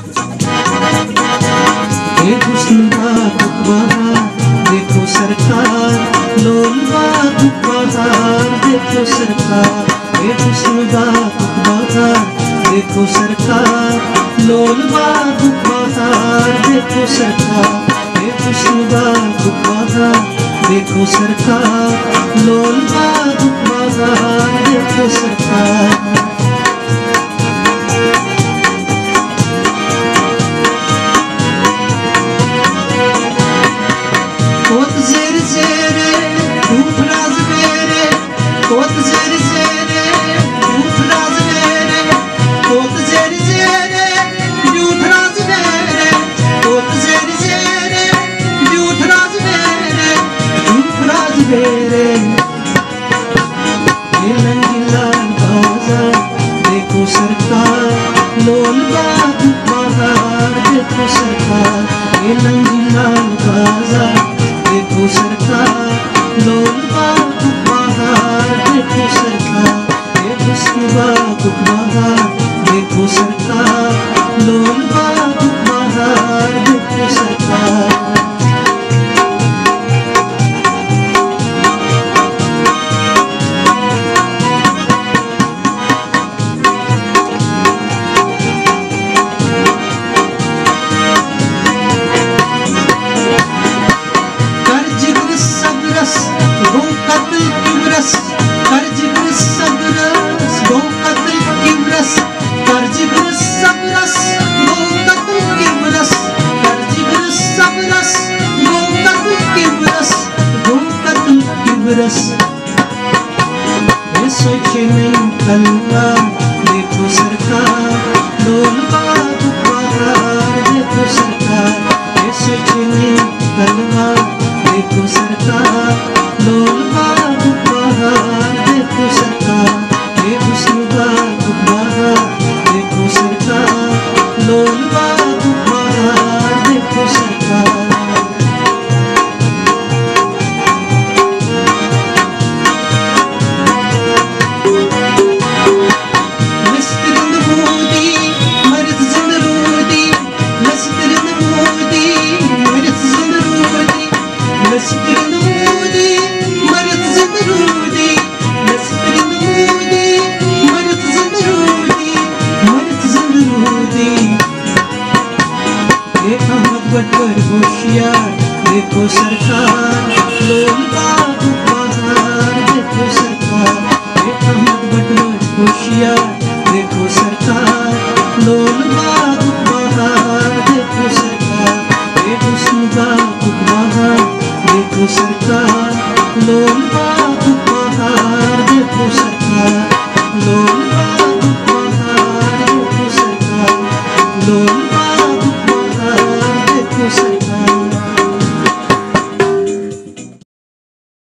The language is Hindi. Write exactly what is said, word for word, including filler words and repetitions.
ये हुस्न का बहार देखो सरकार, लोलवा बहार देखो सरकार। ये हुस्न का बहार देखो सरकार, लोलवा बहार देखो सरकार। ये हुस्न का बहार देखो सरकार, लोलवा बहार देखो सरकार। देखो सरकार, लोलवा बहार देखो सरकार। ये नंगीला बाजार देखो सरकार, लोलवा बहार देखो सरकार। ये हुस्न बहार देखो सरकार, लोलवा बहार देखो सरकार। ये सोचे नहीं कलवा देखो सरकार, लोलवा बहार देखो सरकार। ये सोचे नहीं कलवा देखो सरकार, लोलवा बहार देखो सरकार। ये हुस्न का बहार देखो सरकार, लोलवा बहार देखो सरकार। होशियार देखो सरकार, लोलवा बहार देखो सरकार। ये अहमद बटवर होशियार देखो सरकार, लोलवा बहार देखो सरकार। ये हुस्न बहार देखो सरकार, लोलवा